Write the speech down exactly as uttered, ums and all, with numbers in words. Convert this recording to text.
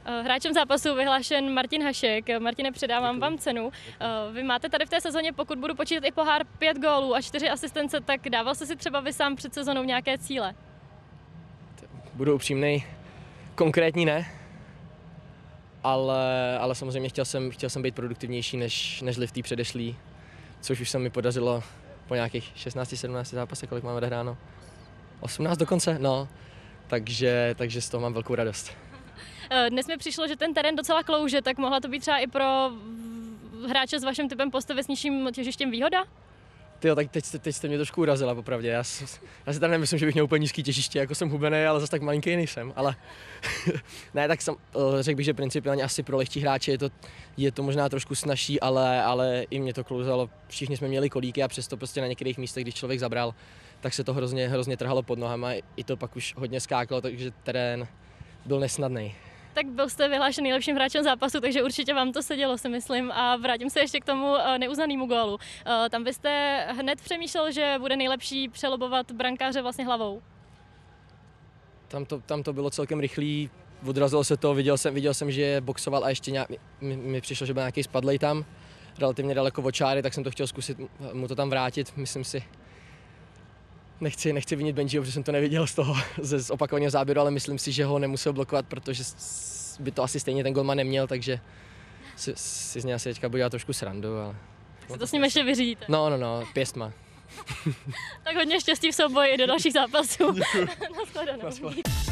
Hráčem zápasu vyhlášen Martin Hašek. Martine, předávám vám cenu. Vy máte tady v té sezóně, pokud budu počítat i pohár, pět gólů a čtyři asistence, tak dával jste si třeba vy sám před sezónou nějaké cíle? Budu upřímnej, konkrétní ne, ale, ale samozřejmě chtěl jsem, chtěl jsem být produktivnější než, než v té předešlý, což už se mi podařilo po nějakých šestnácti sedmnácti zápasech, kolik máme odehráno. osmnáct dokonce, no. Takže, takže z toho mám velkou radost. Dnes mi přišlo, že ten terén docela klouže, tak mohla to být třeba i pro hráče s vaším typem postavy s nižším těžištěm výhoda? Tyjo, tak teď, teď jste mě trošku urazila, popravdě. Já, já si tam nemyslím, že bych měl úplně nízký těžiště, jako jsem hubený, ale zase tak malinký nejsem. Ale ne, tak jsem, řekl bych, že principiálně asi pro lehčí hráče je to, je to možná trošku snazší, ale, ale i mě to klouzalo. Všichni jsme měli kolíky a přesto prostě na některých místech, když člověk zabral, tak se to hrozně, hrozně trhalo pod nohama. I to pak už hodně skákalo, takže terén byl nesnadný. Tak byl jste vyhlášen nejlepším hráčem zápasu, takže určitě vám to sedělo, si myslím. A vrátím se ještě k tomu neuznanému gólu. Tam byste hned přemýšlel, že bude nejlepší přelobovat brankáře vlastně hlavou? Tam to, tam to bylo celkem rychlý, odrazilo se to, viděl jsem, viděl jsem, že boxoval a ještě nějak, mi, mi přišlo, že byl nějaký spadlej tam, relativně daleko od čáry, tak jsem to chtěl zkusit mu to tam vrátit, myslím si. Nechci, nechci vinit Benjiho, protože jsem to neviděl z toho, z, z opakovaného záběru, ale myslím si, že ho nemusel blokovat, protože by to asi stejně ten golman neměl, takže si, si z něj asi teďka budu dělat trošku srandu. Ale... Tak si to s ním ještě vyřídíte. No, no, no, pěstma. Tak hodně štěstí v souboji do dalších zápasů. Naschledanou.